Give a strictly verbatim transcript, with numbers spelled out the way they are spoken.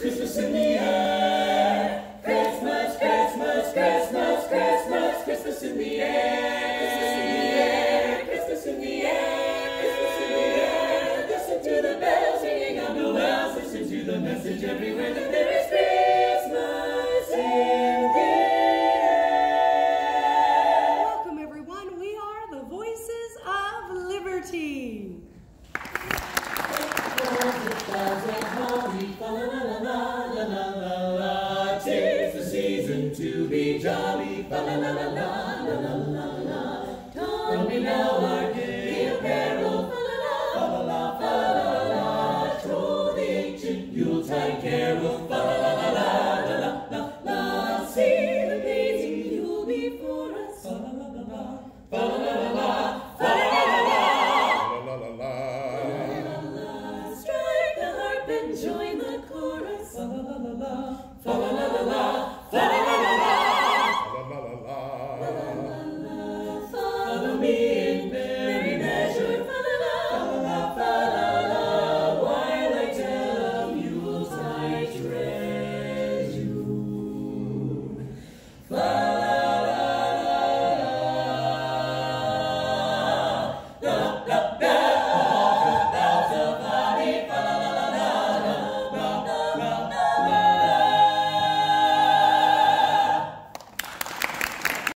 Christmas in the air. Christmas, Christmas, Christmas, Christmas, Christmas in the air. Christmas in the air. Christmas in the air. Listen to the bells ringing on the wells. Listen to the message everywhere that there is Christmas in the air. Welcome everyone. We are the Voices of Liberty. Tis the season to be jolly, fa la la la la la la la la. Come we now our gay apparel, fa la la la fa la la. Troll the ancient Yuletide carol, fa la la la la la la la. See the blazing Yule before us, fa la la la la, fa la la la la, fa la la la la, la la la la. Strike the harp and join the